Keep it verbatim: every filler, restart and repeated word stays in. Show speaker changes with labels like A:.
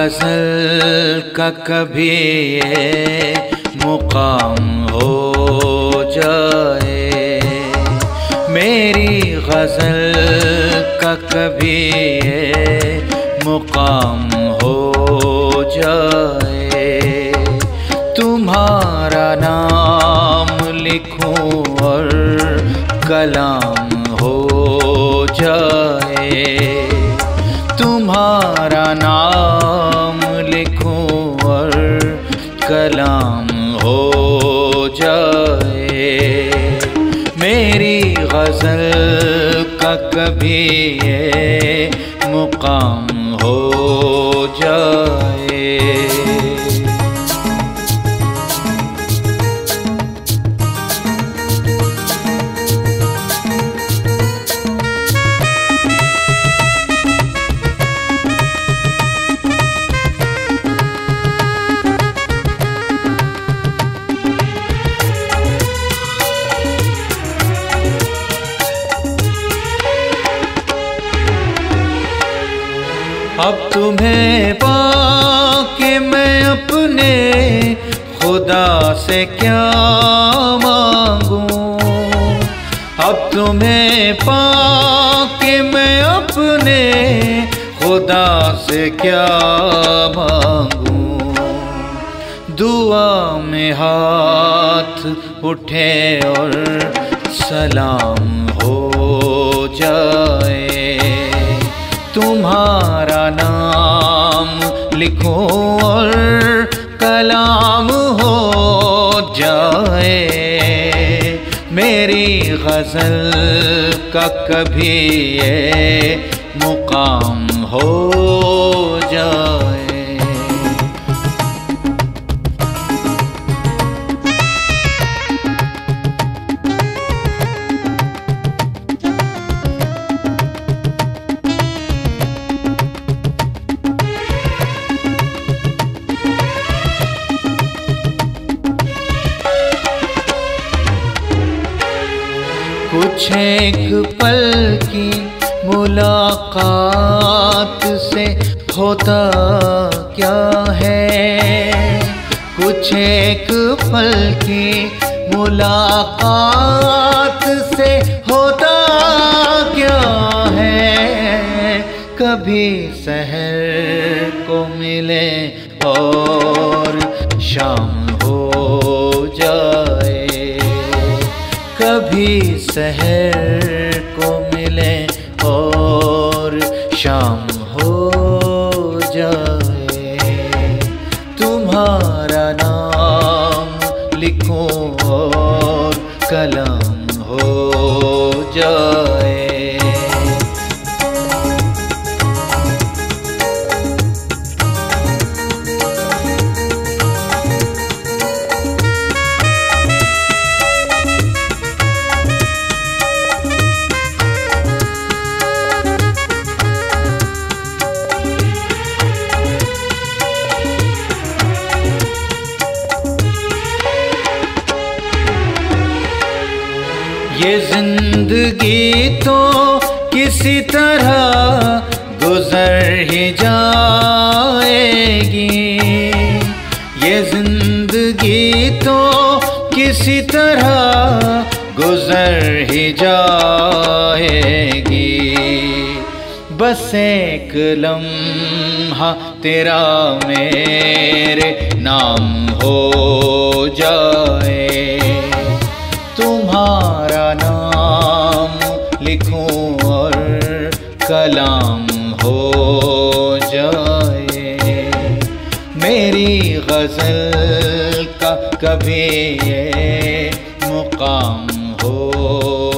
A: गज़ल का कभी ये मुकाम हो जाए, मेरी गज़ल का कभी ये मुकाम हो जाए, तुम्हारा नाम लिखूं और कलाम हो जाए, तुम्हारा नाम लिखूं और कलाम हो जाए, मेरी गज़ल का कभी ये मुकाम हो जाए। अब तुम्हें पाके मैं अपने खुदा से क्या मांगूं, अब तुम्हें पाके मैं अपने खुदा से क्या मांगूं, दुआ में हाथ उठे और सलाम हो जाए, तुम्हारा नाम लिखूं और कलाम हो जाए, मेरी गज़ल का कभी ये मुकाम हो जाए। कुछ एक पल की मुलाकात से होता क्या है, कुछ एक पल की मुलाकात से होता क्या है, कभी सहर को मिले और शाम हो जाए, कभी सहर को मिले और शाम हो जाए, तुम्हारा नाम लिखूं और कलाम हो जाए। ये जिंदगी तो किसी तरह गुजर ही जाएगी, ये जिंदगी तो किसी तरह गुजर ही जाएगी, बस एक लम्हा तेरा मेरे नाम हो जाए, तुम्हारा नाम लिखूं और कलाम हो जाए, मेरी गज़ल का कभी ये मुकाम हो